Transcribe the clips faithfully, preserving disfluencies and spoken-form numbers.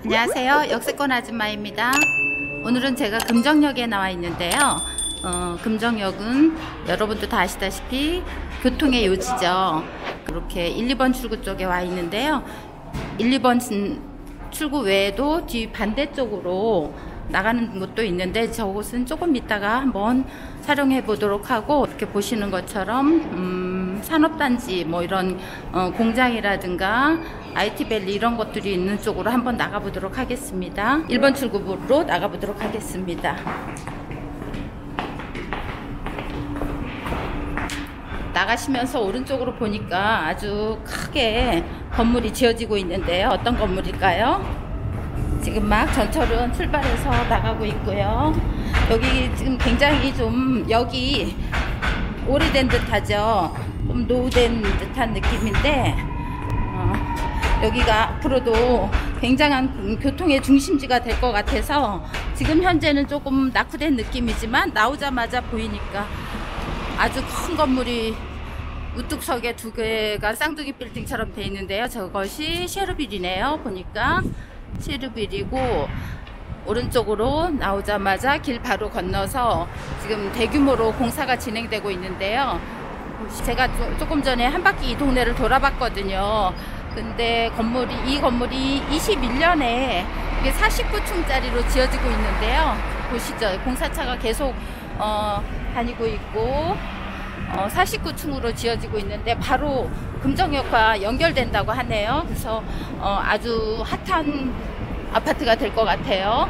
안녕하세요. 역세권 아줌마입니다. 오늘은 제가 금정역에 나와 있는데요. 어, 금정역은 여러분도 다 아시다시피 교통의 요지죠. 그렇게 일, 이 번 출구 쪽에 와 있는데요. 일, 이 번 출구 외에도 뒤 반대쪽으로 나가는 곳도 있는데 저곳은 조금 이따가 한번 촬영해 보도록 하고, 이렇게 보시는 것처럼 음, 산업단지 뭐 이런 어, 공장이라든가 아이티밸리 이런 것들이 있는 쪽으로 한번 나가 보도록 하겠습니다. 일 번 출구로 나가 보도록 하겠습니다. 나가시면서 오른쪽으로 보니까 아주 크게 건물이 지어지고 있는데요. 어떤 건물일까요? 지금 막 전철은 출발해서 나가고 있고요. 여기 지금 굉장히 좀 여기 오래된 듯하죠. 좀 노후된 듯한 느낌인데 어, 여기가 앞으로도 굉장한 교통의 중심지가 될 것 같아서 지금 현재는 조금 낙후된 느낌이지만 나오자마자 보이니까 아주 큰 건물이 우뚝석에 두 개가 쌍둥이 빌딩처럼 되어 있는데요. 저것이 쉐르빌이네요. 보니까 쉐르빌이고, 오른쪽으로 나오자마자 길 바로 건너서 지금 대규모로 공사가 진행되고 있는데요. 제가 조금 전에 한 바퀴 이 동네를 돌아봤거든요. 근데 건물이 이 건물이 이십일 년에 이게 사십구 층짜리로 지어지고 있는데요. 보시죠. 공사차가 계속 어, 다니고 있고 어, 사십구 층으로 지어지고 있는데 바로 금정역과 연결된다고 하네요. 그래서 어, 아주 핫한 아파트가 될 것 같아요.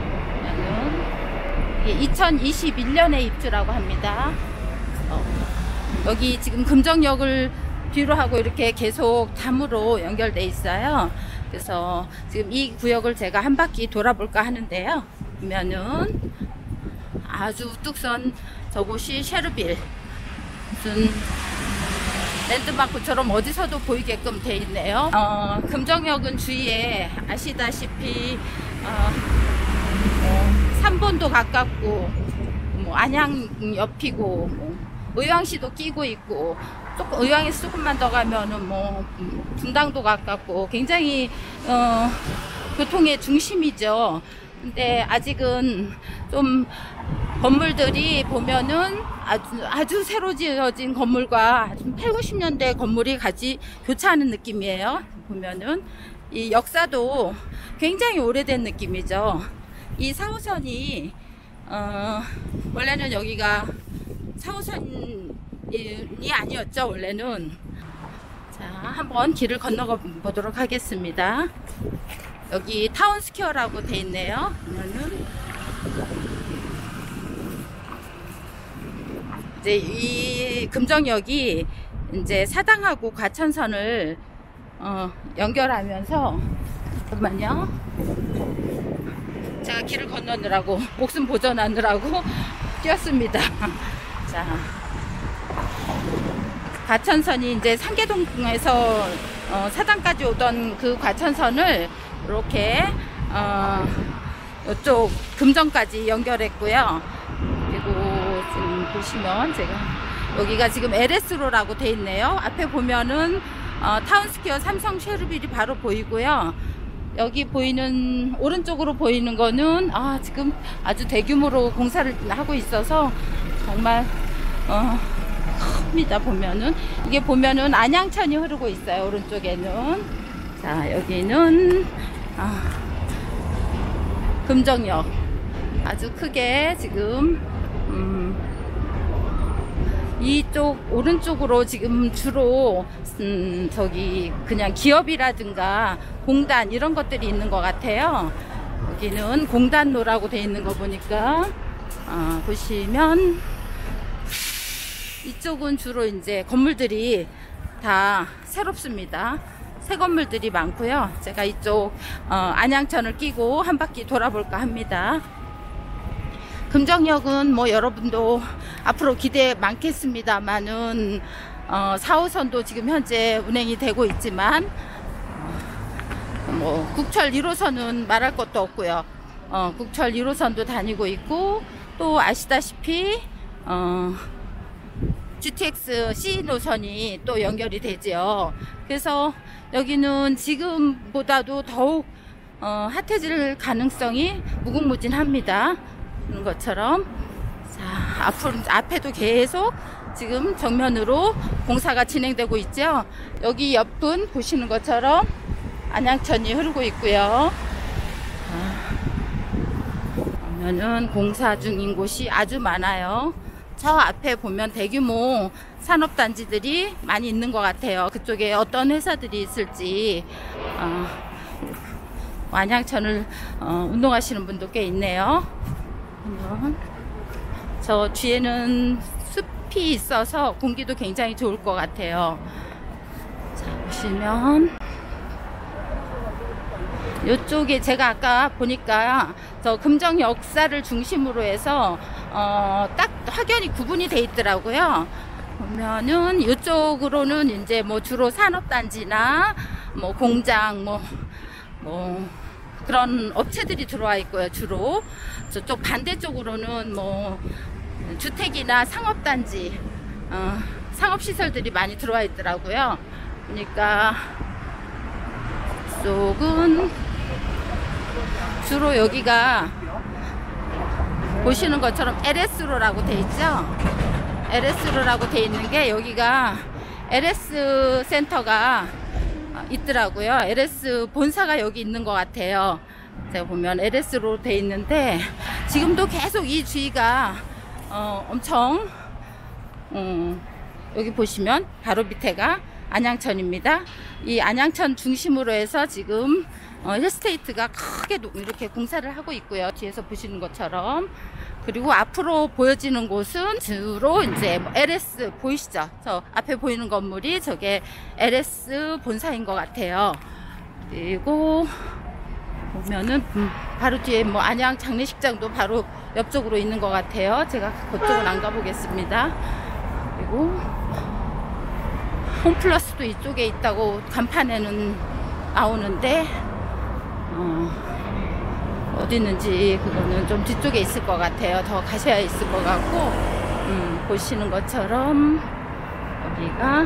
이천이십일 년에 입주라고 합니다. 어, 여기 지금 금정역을 뒤로 하고 이렇게 계속 담으로 연결돼 있어요. 그래서 지금 이 구역을 제가 한 바퀴 돌아볼까 하는데요. 보면은 아주 우뚝선 저곳이 쉐르빌, 무슨 랜드마크처럼 어디서도 보이게끔 돼 있네요. 어, 금정역은 주위에 아시다시피 어, 어, 삼본도 가깝고 뭐 안양 옆이고 뭐 의왕시도 끼고 있고, 조금 의왕에서 조금만 더 가면은 뭐 분당도 가깝고 굉장히 어, 교통의 중심이죠. 근데 아직은 좀 건물들이 보면은 아주, 아주 새로 지어진 건물과 좀 팔, 구십 년대 건물이 같이 교차하는 느낌이에요. 보면은 이 역사도 굉장히 오래된 느낌이죠. 이 사 호선이 어, 원래는 여기가 사 호선이 아니었죠. 원래는. 자, 한번 길을 건너가 보도록 하겠습니다. 여기 타운스퀘어라고 돼 있네요. 그러면은 이제 이 금정역이 이제 사당하고 과천선을 어, 연결하면서, 잠깐만요. 제가 길을 건너느라고 목숨 보존하느라고 뛰었습니다. 자, 과천선이 이제 상계동에서 어, 사당까지 오던 그 과천선을 이렇게 어, 이쪽 금정까지 연결했고요. 그리고 지금 보시면 제가 여기가 지금 엘에스로라고 돼 있네요. 앞에 보면은 어, 타운스퀘어 삼성 쉐르빌이 바로 보이고요. 여기 보이는 오른쪽으로 보이는 거는 아, 지금 아주 대규모로 공사를 하고 있어서 정말 어, 큽니다. 보면은 이게 보면은 안양천이 흐르고 있어요. 오른쪽에는. 자, 여기는 아, 금정역 아주 크게 지금 음, 이쪽 오른쪽으로 지금 주로 음, 저기 그냥 기업이라든가 공단 이런 것들이 있는 것 같아요. 여기는 공단로라고 돼 있는 거 보니까 어, 보시면 이쪽은 주로 이제 건물들이 다 새롭습니다. 새 건물들이 많고요. 제가 이쪽 어, 안양천을 끼고 한 바퀴 돌아볼까 합니다. 금정역은 뭐 여러분도 앞으로 기대 많겠습니다만은 어, 사 호선도 지금 현재 운행이 되고 있지만 어, 뭐 국철 일 호선은 말할 것도 없고요. 어, 국철 일 호선도 다니고 있고, 또 아시다시피 어, 지티엑스 씨 노선이 또 연결이 되죠. 그래서 여기는 지금보다도 더욱 어, 핫해질 가능성이 무궁무진합니다. 그런 것처럼. 자, 앞으로, 앞에도 계속 지금 정면으로 공사가 진행되고 있죠. 여기 옆은 보시는 것처럼 안양천이 흐르고 있고요. 보면은 공사 중인 곳이 아주 많아요. 저 앞에 보면 대규모 산업단지들이 많이 있는 것 같아요. 그쪽에 어떤 회사들이 있을지. 어, 안양천을 어, 운동하시는 분도 꽤 있네요. 저 뒤에는 숲이 있어서 공기도 굉장히 좋을 것 같아요. 자, 보시면 이쪽에 제가 아까 보니까 저 금정 역사를 중심으로 해서 어, 딱 확연히 구분이 돼 있더라고요. 보면은 이쪽으로는 이제 뭐 주로 산업단지나 뭐 공장 뭐, 뭐 그런 업체들이 들어와 있고요. 주로 저쪽 반대쪽으로는 뭐 주택이나 상업단지, 어, 상업시설들이 많이 들어와 있더라고요. 그러니까 이쪽은 주로 여기가 보시는 것처럼 엘에스로라고 돼 있죠. 엘에스로라고 돼 있는 게 여기가 엘에스 센터가 있더라고요. 엘에스 본사가 여기 있는 것 같아요. 제가 보면 엘에스로 돼 있는데 지금도 계속 이 주위가 어, 엄청 음, 여기 보시면 바로 밑에가 안양천입니다. 이 안양천 중심으로 해서 지금 어, 힐스테이트가 크게 이렇게 공사를 하고 있고요. 뒤에서 보시는 것처럼. 그리고 앞으로 보여지는 곳은 주로 이제 뭐 엘에스 보이시죠? 저 앞에 보이는 건물이 저게 엘에스 본사인 것 같아요. 그리고 보면은 바로 뒤에 뭐 안양 장례식장도 바로 옆쪽으로 있는 것 같아요. 제가 그쪽은 안 가보겠습니다. 그리고 홈플러스도 이쪽에 있다고 간판에는 나오는데 어, 어디 있는지 그거는 좀 뒤쪽에 있을 것 같아요. 더 가셔야 있을 것 같고 음, 보시는 것처럼 여기가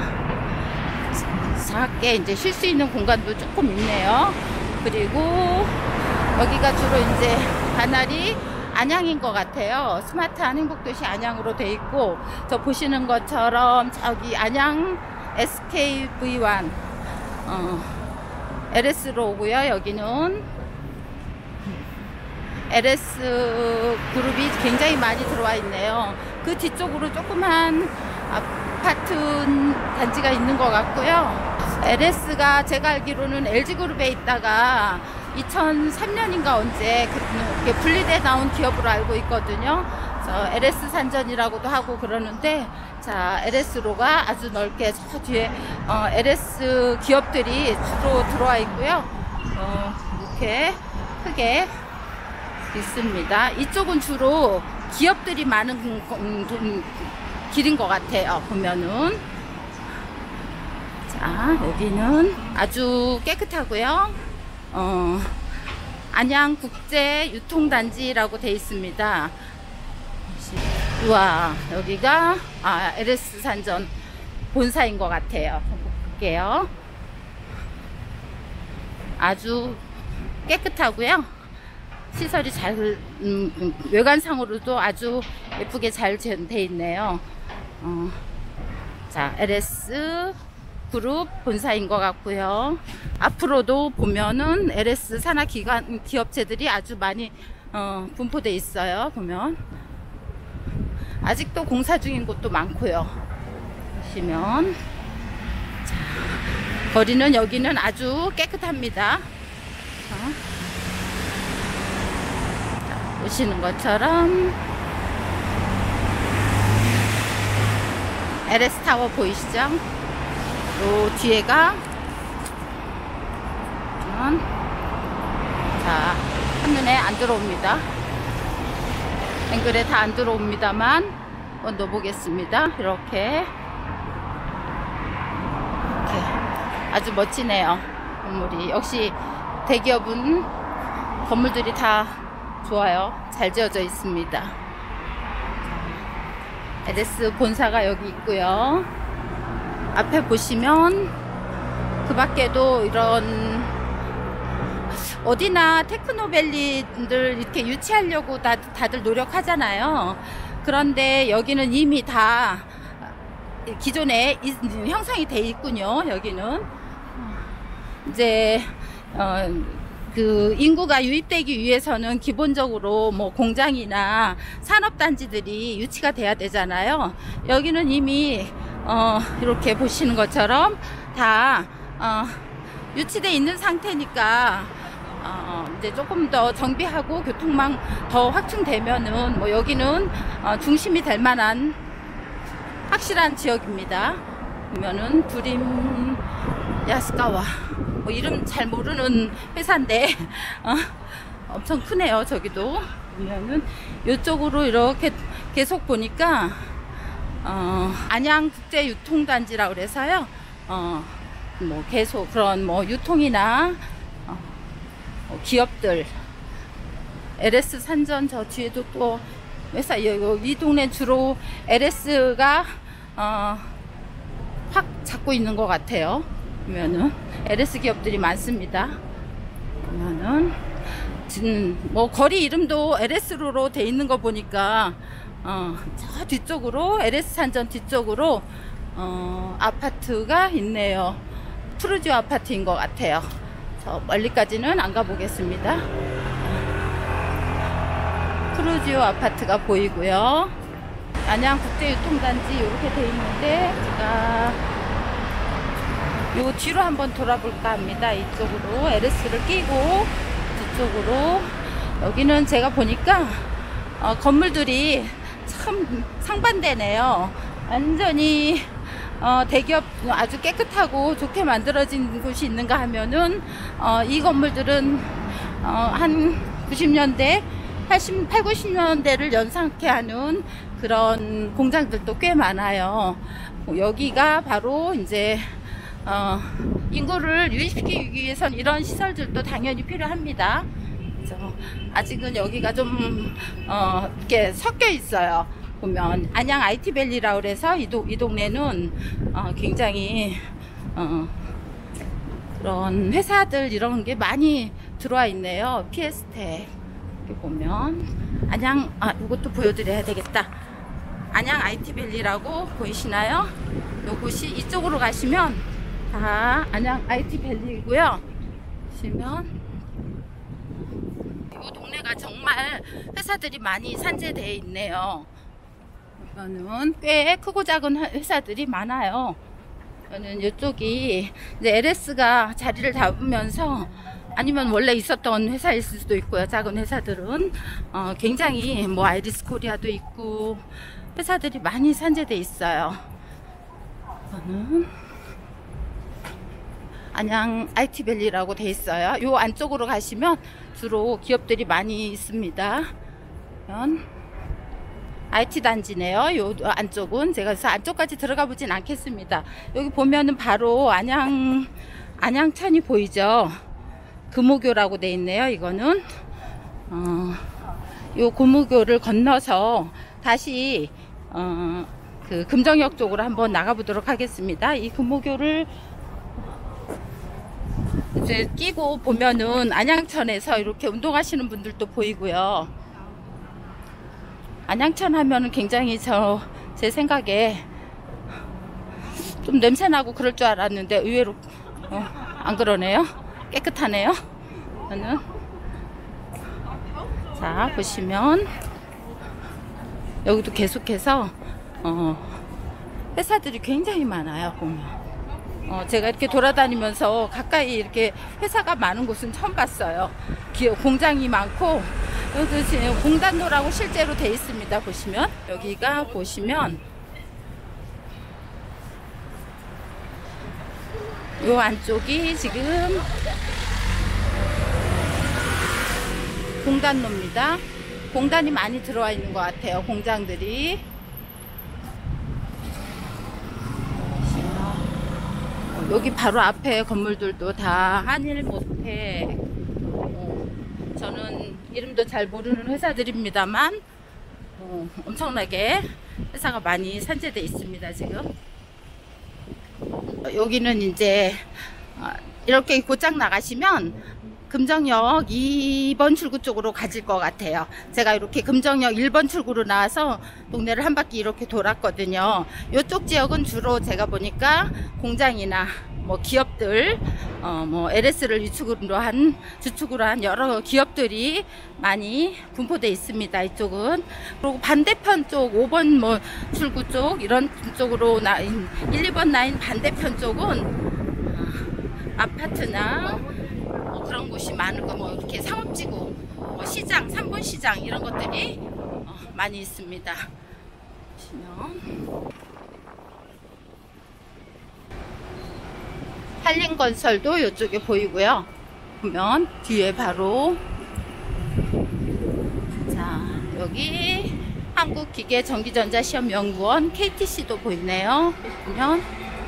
작게 이제 쉴 수 있는 공간도 조금 있네요. 그리고 여기가 주로 이제 관할이 안양인 것 같아요. 스마트한 행복도시 안양으로 돼 있고 저 보시는 것처럼 저기 안양 에스케이브이 원 어, 엘에스로 오고요. 여기는 엘에스 그룹이 굉장히 많이 들어와 있네요. 그 뒤쪽으로 조그만 아파트 단지가 있는 것 같고요. 엘에스가 제가 알기로는 엘지그룹에 있다가 이천삼 년인가 언제 그렇게 분리돼 나온 기업으로 알고 있거든요. 엘에스 산전이라고도 하고 그러는데 자 엘에스로가 아주 넓게 저 뒤에 어, 엘에스 기업들이 주로 들어와 있고요. 어, 이렇게 크게 있습니다. 이쪽은 주로 기업들이 많은 음, 음, 길인 것 같아요. 보면은 자 여기는 아주 깨끗하고요. 어, 안양 국제 유통단지라고 되어 있습니다. 우와 여기가 아, 엘에스 산전 본사인 것 같아요. 한번 볼게요. 아주 깨끗하고요. 시설이 잘 음, 외관상으로도 아주 예쁘게 잘 돼 있네요. 어, 자 엘에스 그룹 본사인 것 같고요. 앞으로도 보면은 엘에스 산하 기관 기업체들이 아주 많이 어, 분포돼 있어요. 보면 아직도 공사 중인 곳도 많고요. 보시면 자, 거리는 여기는 아주 깨끗합니다. 어. 자, 보시는 것처럼 엘에스 타워 보이시죠? 요 뒤에가 자 한눈에 안 들어옵니다. 앵글에 다 안 들어옵니다만 한번 넣어보겠습니다. 이렇게. 이렇게 아주 멋지네요. 건물이 역시 대기업은 건물들이 다 좋아요. 잘 지어져 있습니다. 엘에스 본사가 여기 있고요. 앞에 보시면 그 밖에도 이런 어디나 테크노밸리들 이렇게 유치하려고 다, 다들 노력하잖아요. 그런데 여기는 이미 다 기존에 형성이 돼 있군요. 여기는 이제 어, 그 인구가 유입되기 위해서는 기본적으로 뭐 공장이나 산업단지들이 유치가 돼야 되잖아요. 여기는 이미 어, 이렇게 보시는 것처럼 다 어, 유치돼 있는 상태니까 어, 이제 조금 더 정비하고 교통망 더 확충되면은 뭐 여기는 어, 중심이 될 만한 확실한 지역입니다. 보면은 두림 야스카와 뭐 이름 잘 모르는 회사인데 어, 엄청 크네요. 저기도 보면은 이쪽으로 이렇게 계속 보니까 어, 안양국제유통단지라고 그래서요. 어, 뭐 계속 그런 뭐 유통이나 어, 뭐 기업들 엘에스 산전 저 뒤에도 또 회사 이, 이 동네 주로 엘에스가 어, 확 잡고 있는 것 같아요. 보면은 엘에스 기업들이 많습니다. 보면은 지금 뭐 거리 이름도 엘에스로 돼 있는 거 보니까 어, 저 뒤쪽으로 엘에스 산전 뒤쪽으로 어, 아파트가 있네요. 푸르지오 아파트인 것 같아요. 저 멀리까지는 안 가보겠습니다. 푸르지오 아파트가 보이고요. 안양국제유통단지 이렇게 돼 있는데 제가 요 뒤로 한번 돌아볼까 합니다. 이쪽으로 엘에스를 끼고 뒤쪽으로 여기는 제가 보니까 어, 건물들이 참 상반되네요. 완전히 어, 대기업 아주 깨끗하고 좋게 만들어진 곳이 있는가 하면은 어, 이 건물들은 어, 한 구십 년대 팔십, 팔, 구십 년대를 연상케 하는 그런 공장들도 꽤 많아요. 여기가 바로 이제 어, 인구를 유입시키기 위해선 이런 시설들도 당연히 필요합니다. 그래서 아직은 여기가 좀 어, 이렇게 섞여 있어요. 보면 안양 아이티밸리라고 해서 이, 도, 이 동네는 어, 굉장히 어, 그런 회사들 이런 게 많이 들어와 있네요. 피에스텍 이렇게 보면 안양 아 이것도 보여드려야 되겠다. 안양 아이티밸리라고 보이시나요? 요곳이 이쪽으로 가시면 다 안양 아이티밸리이고요. 보시면 이 동네가 정말 회사들이 많이 산재되어 있네요. 보면은 꽤 크고 작은 회사들이 많아요. 저는 이쪽이 이제 엘에스가 자리를 잡으면서 아니면 원래 있었던 회사일 수도 있고요. 작은 회사들은 어, 굉장히 뭐 아이리스 코리아도 있고 회사들이 많이 산재돼 있어요. 저는 안양 아이티밸리라고 돼 있어요. 요 안쪽으로 가시면 주로 기업들이 많이 있습니다. 아이티 단지네요. 요 안쪽은 제가 그래서 안쪽까지 들어가 보진 않겠습니다. 여기 보면은 바로 안양 안양천이 보이죠. 금호교라고 돼 있네요. 이거는 어, 요 금호교를 건너서 다시 어, 그 금정역 쪽으로 한번 나가 보도록 하겠습니다. 이 금호교를 이제 끼고 보면은 안양천에서 이렇게 운동하시는 분들도 보이고요. 안양천 하면은 굉장히 저 제 생각에 좀 냄새나고 그럴 줄 알았는데 의외로 어, 안 그러네요. 깨끗하네요. 저는 자 보시면 여기도 계속해서 어, 회사들이 굉장히 많아요. 보면 어, 제가 이렇게 돌아다니면서 가까이 이렇게 회사가 많은 곳은 처음 봤어요. 기업 공장이 많고 여기 지금 공단로라고 실제로 돼 있습니다. 보시면 여기가 보시면 요 안쪽이 지금 공단로입니다. 공단이 많이 들어와 있는 것 같아요. 공장들이 여기 바로 앞에 건물들도 다 한일모텍 어, 저는 이름도 잘 모르는 회사들입니다만 어, 엄청나게 회사가 많이 산재되어 있습니다. 지금 여기는 이제 어, 이렇게 곧장 나가시면 금정역 이 번 출구 쪽으로 가질 것 같아요. 제가 이렇게 금정역 일 번 출구로 나와서 동네를 한 바퀴 이렇게 돌았거든요. 이쪽 지역은 주로 제가 보니까 공장이나 뭐 기업들, 어 뭐 엘에스를 유축으로 한 주축으로 한 여러 기업들이 많이 분포되어 있습니다. 이쪽은. 그리고 반대편 쪽 오 번 뭐 출구 쪽 이런 쪽으로 나인 일, 이 번 라인 반대편 쪽은 아파트나 뭐 그런 곳이 많은 거, 뭐 이렇게 상업지구, 뭐 시장, 삼 분 시장 이런 것들이 어 많이 있습니다. 보시면 한림건설도 이쪽에 보이고요. 보면 뒤에 바로 자 여기 한국기계전기전자시험연구원 케이티씨도 보이네요. 보면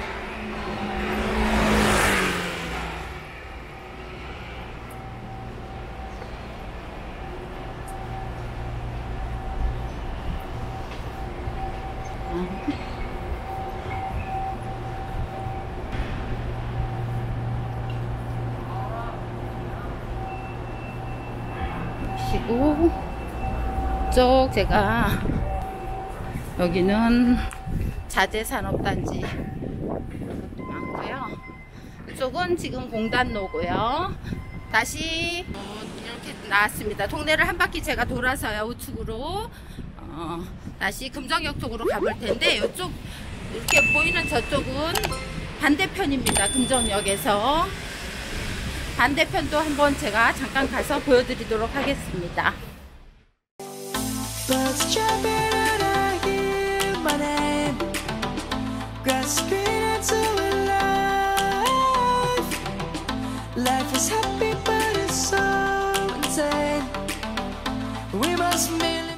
보시고 쪽 제가 여기는 자재산업단지 이것도 많고요. 이쪽은 지금 공단로고요. 다시 어, 이렇게 나왔습니다. 동네를 한 바퀴 제가 돌아서요 우측으로 어, 다시 금정역 쪽으로 가볼 텐데 이쪽 이렇게 보이는 저쪽은 반대편입니다. 금정역에서 반대편도 한번 제가 잠깐 가서 보여드리도록 하겠습니다. Life is happy but it's so insane. We must merely